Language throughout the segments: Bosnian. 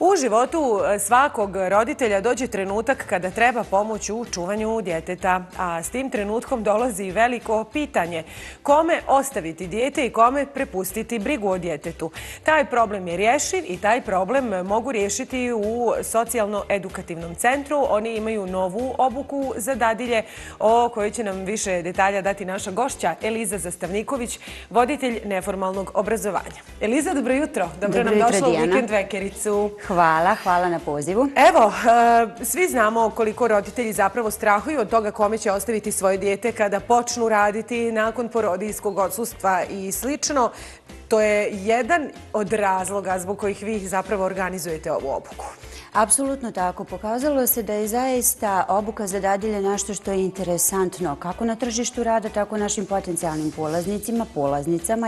U životu svakog roditelja dođe trenutak kada treba pomoć u čuvanju djeteta, a s tim trenutkom dolazi veliko pitanje kome ostaviti dijete i kome prepustiti brigu o djetetu. Taj problem je rješiv i taj problem mogu riješiti u socijalno-edukativnom centru. Oni imaju novu obuku za dadilje o kojoj će nam više detalja dati naša gošća Eliza Zastavniković, voditelj neformalnog obrazovanja. Eliza, dobro jutro. Dobro nam došla u Vikend Vekericu. Hvala na pozivu. Evo, svi znamo koliko roditelji zapravo strahuju od toga kome će ostaviti svoje dijete kada počnu raditi nakon porodijskog odsustva i slično. To je jedan od razloga zbog kojih vi zapravo organizujete ovu obuku. Apsolutno tako. Pokazalo se da je zaista obuka za dadilje nešto što je interesantno kako na tržištu rada, tako našim potencijalnim polaznicama,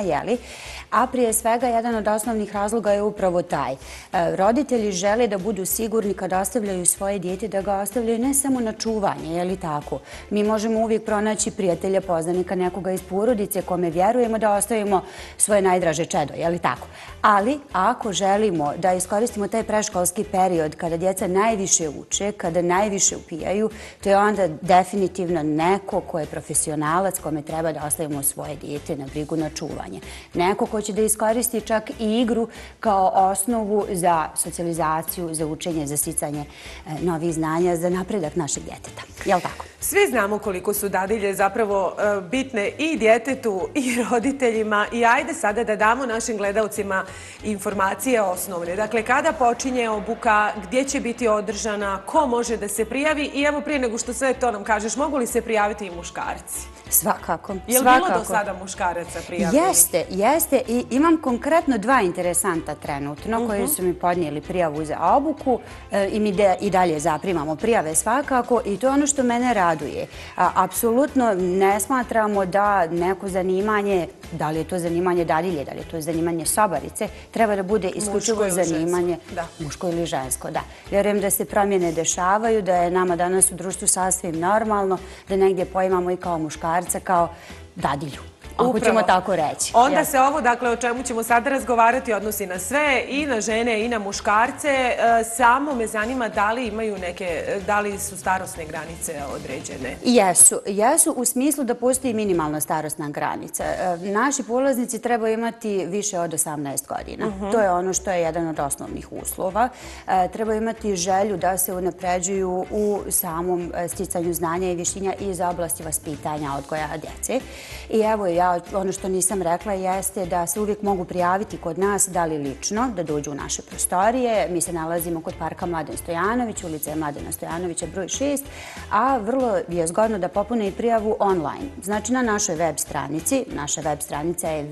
a prije svega jedan od osnovnih razloga je upravo taj. Roditelji žele da budu sigurni kada ostavljaju svoje dijete, da ga ostavljaju ne samo na čuvanje, je li tako? Mi možemo uvijek pronaći prijatelja, poznanika, nekoga iz porodice kome vjerujemo da ostavimo svoje najdraže čedo, je li tako? Ali ako želimo da iskoristimo taj preškolski period kada djeca najviše uče, kada najviše upijaju, to je onda definitivno neko ko je profesionalac kome treba da ostavimo svoje dijete na brigu, na čuvanje. Neko ko će da iskoristi čak i igru kao osnovu za socijalizaciju, za učenje, za sticanje novih znanja, za napredak našeg djeteta. Je li tako? Svi znamo koliko su dadilje zapravo bitne i djetetu i roditeljima i ajde sada da damo našim gledalcima informacije osnovne. Dakle, kada počinje obuka, gdje će biti održana, ko može da se prijavi i evo prije nego što sve to nam kažeš, mogu li se prijaviti i muškarci? Svakako. Je li bilo do sada muškaraca prijavljeni? Jeste i imam konkretno dva interesanta trenutno koji su mi podnijeli prijavu za obuku i mi i dalje zaprimamo prijave svakako i to je ono što mene raduje. Apsolutno ne smatramo da neko zanimanje, da li je to zanimanje dadilje, da li je to zanimanje sobarice, treba da bude isključivo zanimanje muško ili žensko. Da. Vjerujem da se promjene dešavaju, da je nama danas u društvu sasvim normalno, da negdje poimamo i kao muškarca, kao dadilju. Ako ćemo tako reći. Onda se ovo, dakle, o čemu ćemo sada razgovarati, odnosi na sve, i na žene i na muškarce. Samo me zanima da li imaju da li su starosne granice određene? Jesu u smislu da postoji minimalna starosna granica. Naši polaznici trebaju imati više od 18 godina. To je ono što je jedan od osnovnih uslova. Trebaju imati želju da se unapređuju u samom sticanju znanja i vještina iz oblasti vaspitanja, odgoja djece. I evo, ono što nisam rekla jeste da se uvijek mogu prijaviti kod nas, da li lično, da dođu u naše prostorije. Mi se nalazimo kod parka Mladen Stojanović, ulica Mladena Stojanovića, broj 6, a vrlo je zgodno da popune i prijavu online. Znači na našoj web stranici, naša web stranica je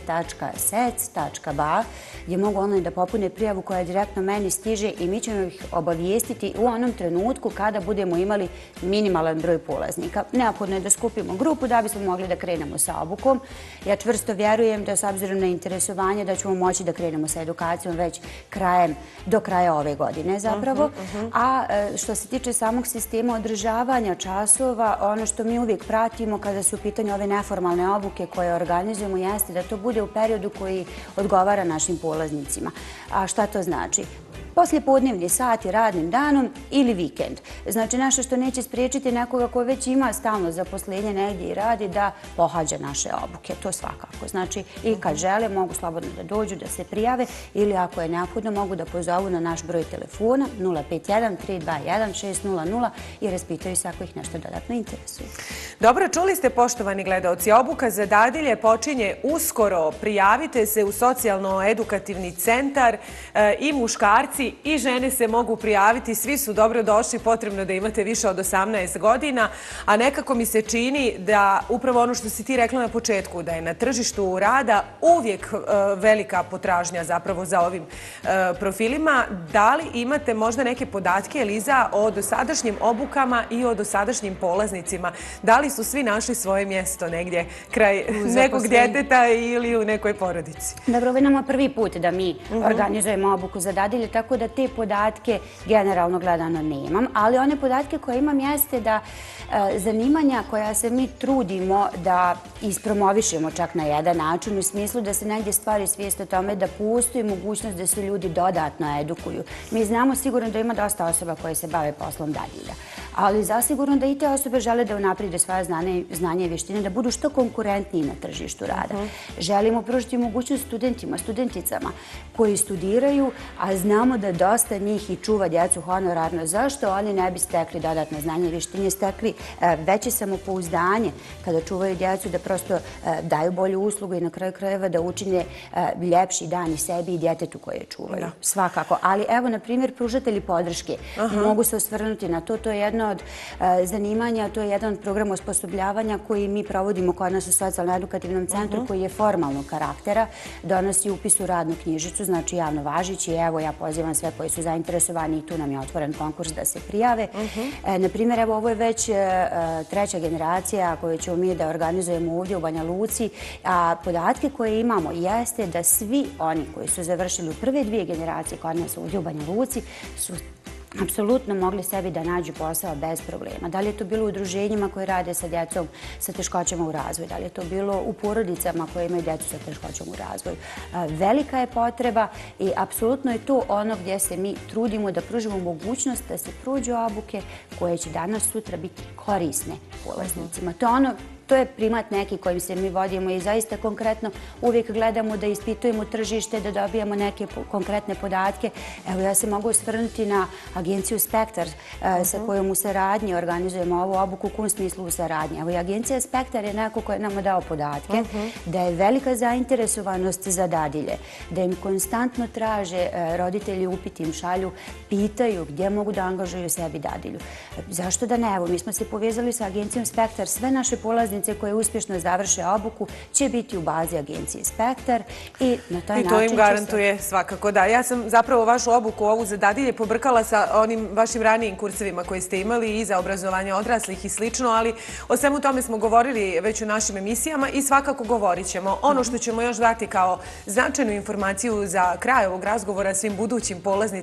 www.sec.ba, gdje mogu online da popune prijavu koja direktno meni stiže i mi ćemo ih obavijestiti u onom trenutku kada budemo imali minimalan broj polaznika. Neophodno je da skupimo grupu da bismo mogli da krenemo sa obukom. Ja čvrsto vjerujem da s obzirom na interesovanje da ćemo moći da krenemo sa edukacijom već do kraja ove godine zapravo. A što se tiče samog sistema održavanja časova, ono što mi uvijek pratimo kada su u pitanju ove neformalne obuke koje organizujemo jeste da to bude u periodu koji odgovara našim polaznicima. A šta to znači? Poslijepodnevni sati radnim danom ili vikend. Znači nešto što neće spriječiti nekoga koji već ima stalno zaposlenje negdje i radi da pohađa naše obuke. To svakako. Znači i kad žele mogu slobodno da dođu, da se prijave ili ako je neophodno mogu da pozovu na naš broj telefona 051 321 600 i raspitaju se ako ih nešto dodatno interesuje. Dobro, čuli ste poštovani gledaoci, obuka za dadilje počinje uskoro. Prijavite se u socijalno-edukativni centar i muškarci i žene se mogu prijaviti, svi su dobro došli, potrebno da imate više od 18 godina, a nekako mi se čini da upravo ono što si ti rekla na početku, da je na tržištu rada uvijek velika potražnja zapravo za ovim profilima. Da li imate možda neke podatke, Eliza, o dosadašnjim obukama i o dosadašnjim polaznicima? Da li su svi našli svoje mjesto negdje kraj nekog djeteta ili u nekoj porodici? Dobro, ovo je nama prvi put da mi organizujemo obuku za dadilje, tako da te podatke generalno gledano nemam, ali one podatke koje imam jeste da zanimanja koja se mi trudimo da ispromovišemo čak na jedan način, u smislu da se negdje stvari svijest o tome da postoji mogućnost da se ljudi dodatno edukuju. Mi znamo sigurno da ima dosta osoba koje se bave poslom dadilja, ali zasigurno da i te osobe žele da unaprede svoje znanje i vještine, da budu što konkurentniji na tržištu rada. Želimo pružiti mogućnost studentima, studenticama koji studiraju, a znamo da dosta njih i čuva djecu honorarno. Zašto oni ne bi stekli dodatno znanje i vještine, stekli veće samopouzdanje kada čuvaju djecu, da prosto daju bolju uslugu i na kraju krajeva da učine ljepši dan i sebi i djetetu koje čuvaju. Svakako. Ali evo, na primjer, pružatelji podrške. Mogu se osvrnuti na to. To je jedno od zanimanja, to je jedan od programa osposobljavanja koji mi provodimo kod nas u Socijalno-edukativnom centru, koji je formalnog karaktera, donosi upis u radnu knjižicu, znači javno važeći. Evo, ja pozivam sve koji su zainteresovani i tu nam je otvoren konkurs da se prijave. Na primjer, evo, ovo je već treća generacija koju ćemo mi da organizujemo ovdje u Banja Luci, a podatke koje imamo jeste da svi oni koji su završili u prve dvije generacije kod nas ovdje u Banja Luci su apsolutno mogli sebi da nađu posao bez problema. Da li je to bilo u udruženjima koje rade sa djecom sa teškoćama u razvoju, da li je to bilo u porodicama koje imaju djecu sa teškoćama u razvoju. Velika je potreba i apsolutno je to ono gdje se mi trudimo da pružimo mogućnost da se prođu obuke koje će danas sutra biti korisne polaznicima. To je primat neki kojim se mi vodimo i zaista konkretno uvijek gledamo da ispitujemo tržište, da dobijamo neke konkretne podatke. Evo, ja se mogu osvrnuti na agenciju Spektar sa kojom u saradnji organizujemo ovu obuku, u kom smislu u saradnji. Evo, i agencija Spektar je neko ko je nam dao podatke da je velika zainteresovanost za dadilje, da im konstantno traže roditelji, upiti im šalju, pitaju gdje mogu da angažuju sebi dadilju. Zašto da ne? Evo, mi smo se povezali sa agencijom Spektar, sve naše polaznice koje uspješno završe obuku će biti u bazi agencije Spektar i na taj način... I to im garantuje svakako, da. Ja sam zapravo vašu obuku ovu za dadilje pobrkala sa onim vašim ranijim kursevima koji ste imali i za obrazovanje odraslih i slično, ali o svemu tome smo govorili već u našim emisijama i svakako govorit ćemo. Ono što ćemo još dati kao značajnu informaciju za kraj ovog razgovora svim budućim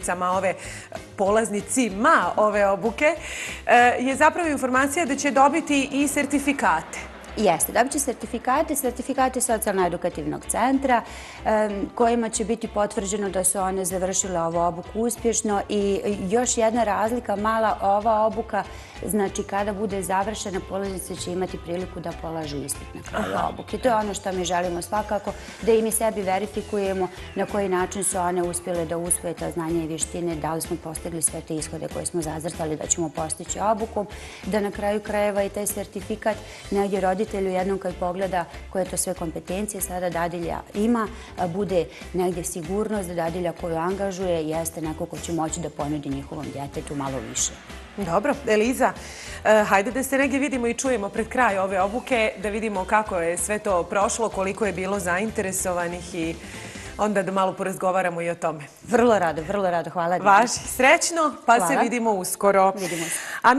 polaznicima ove obuke je zapravo informacija da će dobiti i sertifikate. Jeste, dobit će sertifikate Socijalno-edukativnog centra kojima će biti potvrđeno da su one završile ovu obuku uspješno i još jedna razlika mala, ova obuka, znači kada bude završena, polaznice će imati priliku da polažu ispit na kraju obuke. To je ono što mi želimo svakako, da i mi sebi verifikujemo na koji način su one uspjele da usvoje ta znanja i vještine, da li smo postigli sve te ishode koje smo zacrtali da ćemo postići obukom, da na kraju krajeva i taj sertifikat negdje roditelju jednom kad pogleda koje to sve kompetencije sada dadilja ima, bude negdje sigurnost da dadilja koju angažuje jeste neko ko će moći da ponudi njihovom djetetu malo više. Dobro. Eliza, hajde da se negdje vidimo i čujemo pred kraj ove obuke, da vidimo kako je sve to prošlo, koliko je bilo zainteresovanih i onda da malo porazgovaramo i o tome. Vrlo rado, hvala. Važi, srećno, pa se vidimo uskoro. Vidimo se.